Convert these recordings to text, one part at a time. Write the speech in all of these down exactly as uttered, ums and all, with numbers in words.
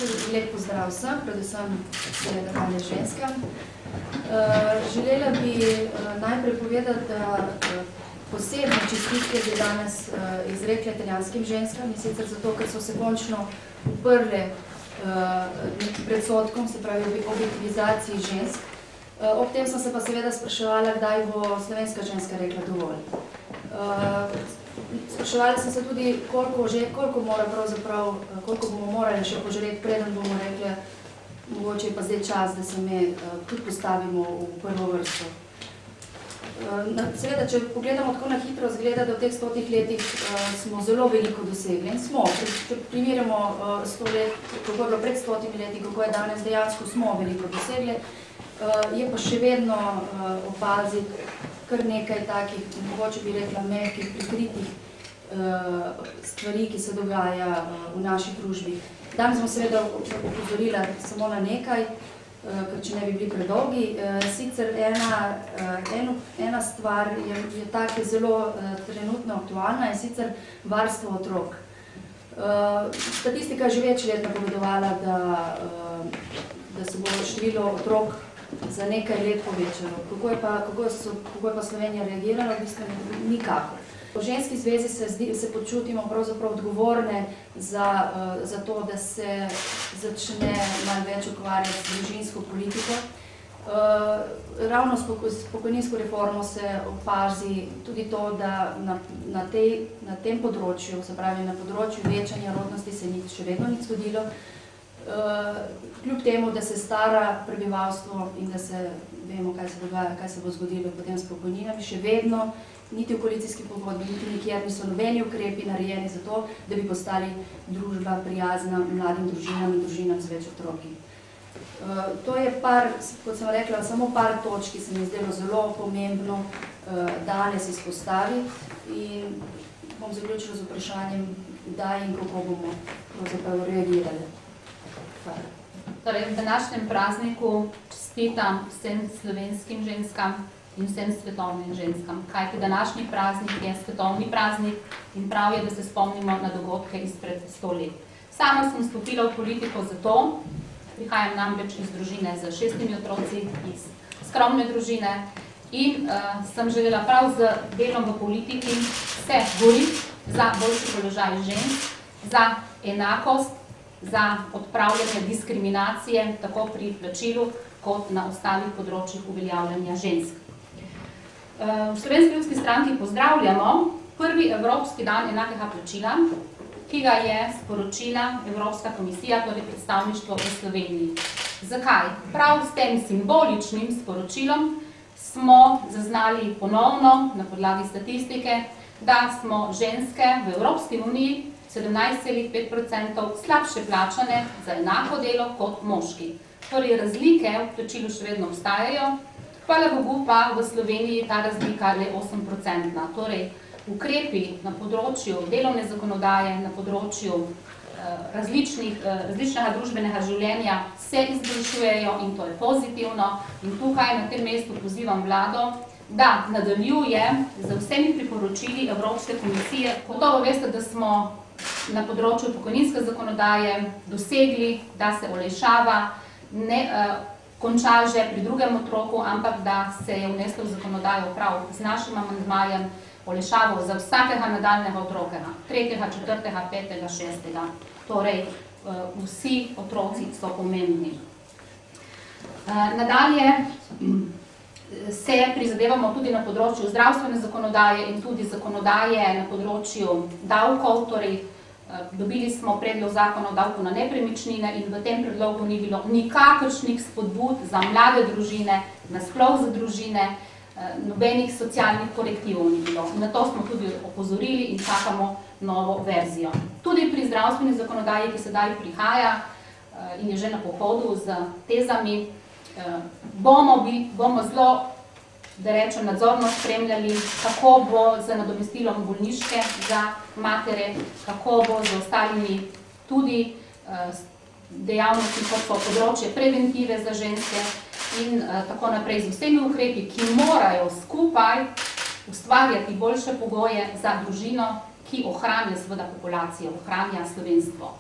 lep pozdrav vsem, predvsem seveda danes ženskam. Želela bi najprej povedati, da posebno čestitke bi danes izrekle italijanskim ženskam, in sicer zato, ker so se končno uprle predsodkom, se pravi objektivizaciji žensk. Ob tem sem se pa seveda spraševala, kdaj bo slovenska ženska rekla dovolj. Spraševala sem se tudi, koliko, že, koliko, mora pravzaprav, koliko bomo morali še požreti, preden bomo rekli, mogoče je pa zdaj čas, da se me tudi postavimo v prvo vrsto. Seveda, če pogledamo tako na hitro, zgleda, da v teh stotih letih smo zelo veliko dosegli. In smo, če primerjamo sto let, kako je bilo pred stotimi leti, kako je danes, dejansko smo veliko dosegli, je pa še vedno opaziti kar nekaj takih, mogoče bi rekla, mehkih, prikritih stvari, ki se dogaja v naši družbi. Danes smo seveda opozorila samo na nekaj, ker če ne bi bili predolgi. Sicer ena, eno, ena stvar je, je tako zelo trenutno aktualna, in sicer varstvo otrok. Statistika je že več let napovedovala, da, da se bo število otrok za nekaj let povečalo. Kako je pa, kako so, kako je pa Slovenija reagirala? V bistvu nikakor. V ženski zvezi se, zdi, se počutimo pravzaprav odgovorne za, za to, da se začne malo več ukvarjati s družinsko politiko. Ravno s pokojninsko reformo se opazi tudi to, da na, na, tej, na tem področju, se pravi na področju večanja rodnosti, se ni še vedno nič zgodilo. Kljub temu, da se stara prebivalstvo in da se vemo, kaj se dogaja, kaj se bo zgodilo potem s pokojninami, še vedno niti v koalicijski pogodbi, niti nikjer niso nobeni ukrepi narejeni za to, da bi postali družba prijazna mladim družinam in družinam z več otroki. To je par, kot sem rekla, samo par točk, ki se mi je zdelo zelo pomembno danes izpostaviti, in bom zaključila z vprašanjem, kdaj in kako bomo pravzaprav reagirali. Torej, v današnjem prazniku čestitam vsem slovenskim ženskam in vsem svetovnim ženskam. Kajti današnji praznik je svetovni praznik in prav je, da se spomnimo na dogodke izpred sto let. Sama sem vstopila v politiko zato, prihajam namreč iz družine z šestimi otroci, iz skromne družine, in uh, sem želela prav z delom v politiki se boriti za boljši položaj žensk, za enakost, za odpravljanje diskriminacije, tako pri plačilu, kot na ostalih področjih uveljavljanja žensk. V Slovenski ljudski stranki pozdravljamo prvi Evropski dan enakega plačila, ki ga je sporočila Evropska komisija, torej predstavništvo v Sloveniji. Zakaj? Prav s tem simboličnim sporočilom smo zaznali ponovno, na podlagi statistike, da smo ženske v Evropski uniji sedemnajst celih pet procentov slabše plačane za enako delo kot moški. Torej, razlike v plačilu še vedno obstajajo, hvala Bogu pa v Sloveniji ta razlika le osem procentna. Torej, ukrepi na področju delovne zakonodaje, na področju različnih, različnega družbenega življenja se izboljšujejo, in to je pozitivno. In tukaj na tem mestu pozivam vlado, da nadaljuje z vsemi priporočili Evropske komisije. Gotovo veste, da smo na področju pokojninske zakonodaje dosegli, da se olajšava ne uh, konča že pri drugem otroku, ampak da se je vneslo v zakonodajo prav z našim amandmajem olajšavo za vsakega nadaljnega otroka, tretjega, četrtega, petega, šestega. Torej, uh, vsi otroci so pomembni. Uh, nadalje se prizadevamo tudi na področju zdravstvene zakonodaje in tudi zakonodaje na področju davkov, torej dobili smo predlog zakona o davku na nepremičnine in v tem predlogu ni bilo nikakršnih spodbud za mlade družine, nasploh za družine, nobenih socialnih korektivov ni bilo. Na to smo tudi opozorili in čakamo novo verzijo. Tudi pri zdravstveni zakonodaji, ki sedaj prihaja in je že na pohodu z tezami, bomo, bi, bomo zelo, da rečem, nadzorno spremljali, kako bo z nadomestilom bolniške za matere, kako bo z ostalimi tudi dejavnosti, kot so področje preventive za ženske in tako naprej, z vsemi ukrepi, ki morajo skupaj ustvarjati boljše pogoje za družino, ki ohranja seveda populacijo, ohranja slovenstvo.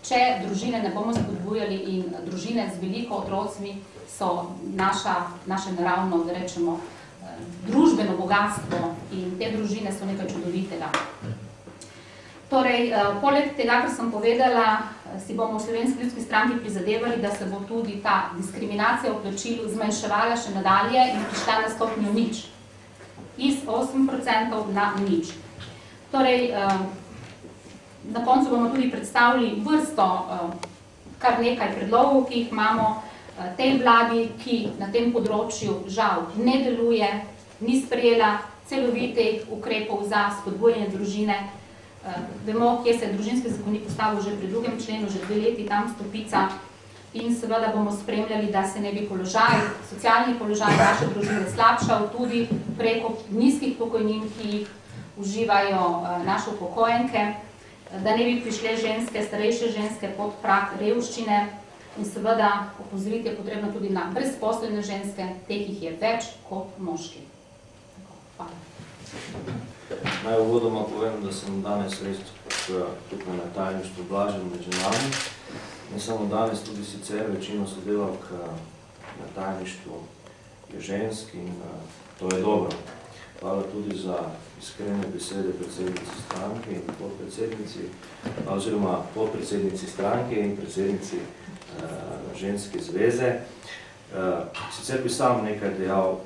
če družine ne bomo spodbujali in družine z veliko otrocmi so naša, naše naravno, da rečemo, družbeno bogatstvo in te družine so nekaj čudovitega. Torej, poleg tega, kar sem povedala, si bomo v Slovenski ljudski stranki prizadevali, da se bo tudi ta diskriminacija v plačilu zmanjševala še nadalje in prišla na stopnjo nič. Iz osem procentov na nič. Torej, na koncu bomo tudi predstavili vrsto kar nekaj predlogov, ki jih imamo tej vladi, ki na tem področju žal ne deluje, ni sprejela celovitih ukrepov za spodbujanje družine. Vemo, kje se je družinski zakonik postavil že pri drugem členu, že dve leti tam stopica in seveda bomo spremljali, da se ne bi položaj, socialni položaj naše družine slabšal tudi preko nizkih pokojnin, ki jih uživajo naše upokojenke, da ne bi prišle ženske, starejše ženske pod prag revščine in seveda opozoriti je potrebno tudi na brezposelne ženske, teh jih je več kot moški. Hvala. Naj uvodoma povem, da sem danes res tukaj na tajništvu Blažen med ženami. Ne samo danes, tudi sicer večino sodelavk na tajništvu je žensk in to je dobro. Hvala tudi za iskrene besede predsednici stranke in podpredsednici, oziroma podpredsednici stranke in predsednici ženske zveze. Sicer bi sam nekaj dejal,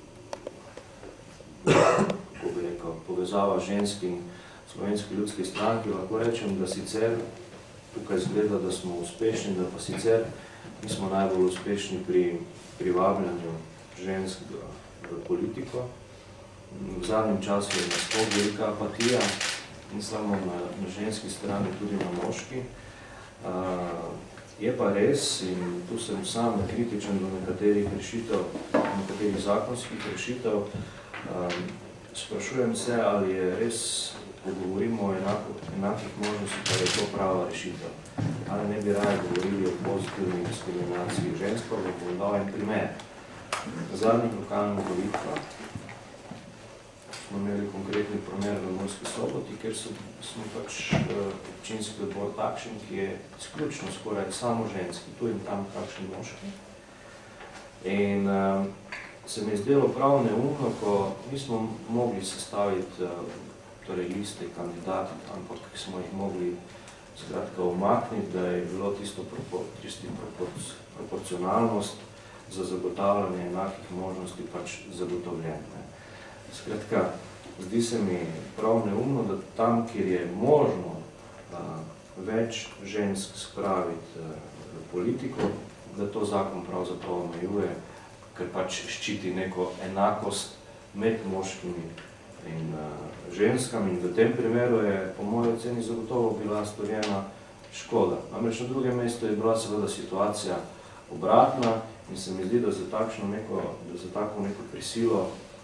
ko bi rekel, povezava žensk in Slovenski ljudski stranki, lahko rečem, da sicer tukaj zgleda, da smo uspešni, da pa sicer nismo najbolj uspešni pri privabljanju žensk v politiko. V zadnjem času je nasploh velika apatija, in samo na, na ženski strani, tudi na moški. Uh, je pa res, in tu sem sam kritičen do nekaterih rešitev, nekaterih zakonskih rešitev, um, sprašujem se, ali je res, ko govorimo o enako, enakih možnosti, pa je to prava rešitev. Ali ne bi raje govorili o pozitivni diskriminaciji žensk, pa bom dal en primer. Na zadnjih lokalnih volitvah smo imeli konkretni primer v Murski Soboti, ker so, smo pač občinski odbor takšen, ki je izključno skoraj samo ženski, tu in tam kakšni moški. In um, se mi je zdelo prav neumno, ko nismo mogli sestaviti uh, torej liste kandidatov, ampak smo jih mogli skratka umakniti, da je bilo tisto propor, tisti propor, proporcionalnost za zagotavljanje enakih možnosti pač zagotovljene. Skratka, zdi se mi prav neumno, da tam, kjer je možno a, več žensk spraviti a, v politiko, da to zakon pravzaprav omejuje, ker pač ščiti neko enakost med moškimi in a, ženskami. In v tem primeru je po moji oceni zagotovo bila storjena škoda. Namreč na drugem mestu je bila seveda situacija obratna in se mi zdi, da za takšno neko, da za tako neko prisilo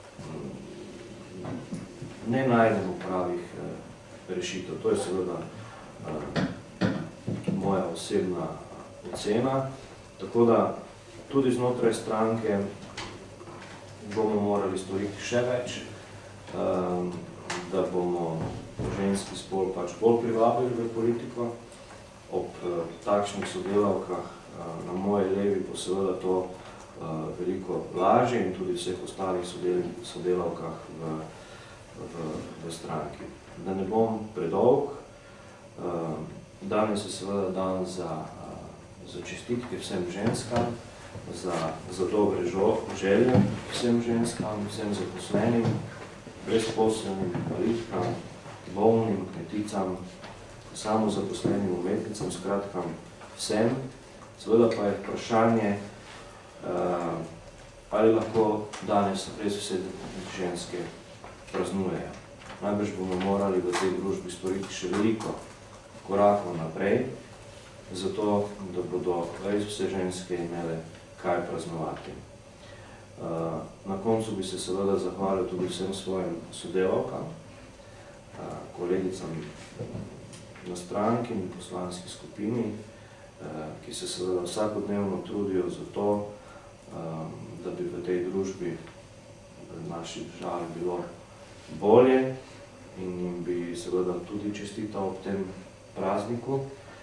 ne najdemo pravih eh, rešitev. To je seveda eh, moja osebna ocena. Tako da tudi znotraj stranke bomo morali storiti še več, eh, da bomo ženski spol pač bolj privabili v politiko. Ob eh, takšnih sodelavkah eh, na moje levi bo seveda to eh, veliko lažje in tudi vseh ostalih sodel, sodelavkah v V, v stranki. Da ne bom predolg, danes je seveda dan za, za čestitke vsem ženskam, za, za dobre želje vsem ženskam, vsem zaposlenim, brezposelnim, invalidkam, bolnim, kmeticam, samozaposlenim umetnicam, skratka vsem. Seveda pa je vprašanje, ali lahko danes res vse ženske praznujejo. Najbrž bomo morali v tej družbi storiti še veliko korakov naprej, zato, da bodo res vse ženske imele kaj praznovati. Na koncu bi se seveda zahvalil tudi vsem svojim sodelavkam, kolegicam na stranki in poslanski skupini, ki se seveda vsakodnevno trudijo za to, da bi v tej družbi v naši državi bilo bolje in jim bi seveda tudi čestital ob tem prazniku.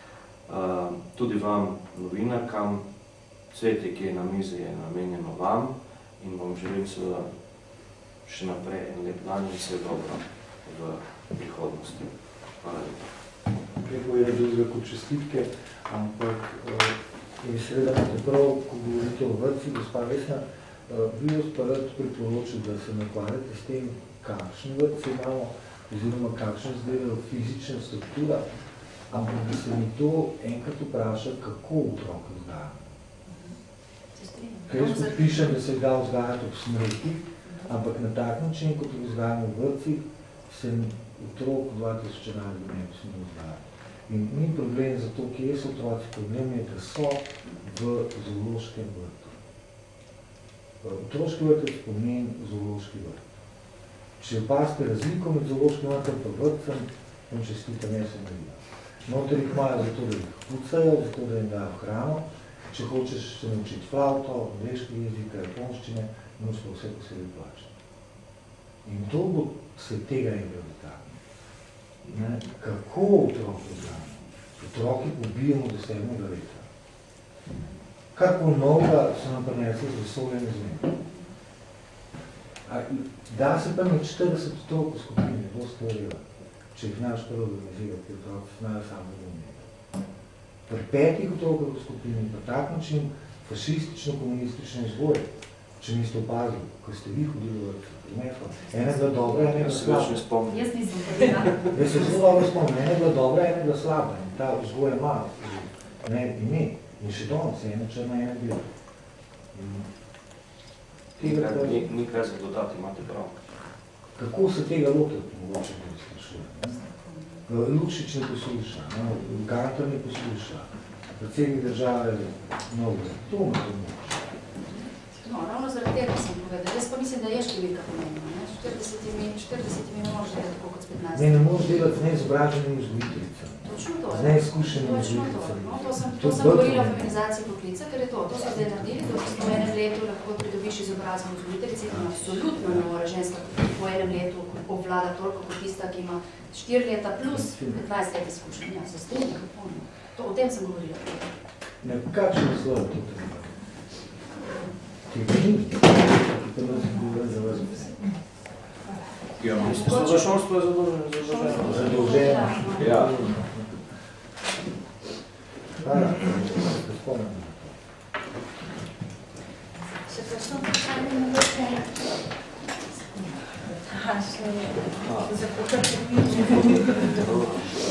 Uh, tudi vam, novinarkam, cvetje, ki je na mizi, je namenjeno vam in vam želim seveda še naprej en lep dan in vse dobro v prihodnosti. Hvala lepa. Preko je drugega kot čestitke, ampak uh, in seveda imate prav, ko govorite o vrtci, gospa Vesna, uh, bi vas pa rad priporočil, da se nakvarjate s tem, kakšni vrtci imamo, oziroma kakšna izgledajo fizična struktura, ampak da se mi to enkrat vpraša, kako otroke vzgajamo. Ker jaz podpišem, da se ga vzgajati ob smrti, ampak na tak način, kot jih vzgajamo v vrtcih, se otrok dva tisoč enajst ne bi smel vzgajati. In ni problem zato, kje so otroci, problem je, da so v zoološkem vrtu. Otroški vrtec pomeni zoološki vrt. Če opazite razliko med zoološkim vrtem pa vrtcem, in čestitam, jaz sem videl. Noter jih imajo zato, da jih pucajo, zato, da jim dajo hrano. Če hočeš se naučiti flauto, angleški jezik, japonščine, moraš pa vse posebej plačati. In to bo se tega enega dotakne. Kako otroke vzgajamo? Otroki pobijemo do sedmega leta. Kako novega so nam prinesli z vesolje na Zemlji? Da se pa med štirideset otrok v skupini ne bo stvorila, če jih znaš prvo organizirati, ker otroci znajo samo umeti. Pri petih otrokov v skupini pa tak način fašistično-komunistične vzgoje, če niste opazili, ko ste vi hodili v vrtcu, ena je bila dobra, ena je bila slaba. Jaz nisem hodila. Jaz se zelo dobro spomnim, ena je bila dobra, ena je bila slaba. In ta vzgoja ima ne, ime. In še danes je ena črna, ena bila. Ni, ni kaj za dodati, imate prav. Kako se tega lotiti, mogoče ne sprašuje? Lukšič ne posluša, no, Gantar ne posluša, predsednik države mnogo. To me to moče. No, ravno zaradi tega sem povedal. Jaz pa mislim, da je številka pomembna. štiridesetimi ne možeš delati tako kot s petnajstimi. Ne, ne možeš delati z neizobraženim vzgojiteljicam. Točno to. Z neizkušenimi Točno to. vzgojiteljicami. No, to sem, to sem govorila o feminizaciji poklica, ker je to. To so zdaj naredili, to so v enem letu lahko pridobiš izobrazbo vzgojiteljici, in absolutno ne more ženska po enem letu obvlada toliko kot tista, ki ima štiri leta plus petnajst let izkušenj. Ja, se s tem nekako. To, o tem sem govorila. Ne, kakšen naslov to treba? Tega ni, ki to nas govorila za vas vse. Ja, Ministrstvo za šolstvo je zadolženo. Zadolženo. Ja. Hvala, da spomnim. Še kakšno vprašanje mogoče? Ha, še za potrpiti.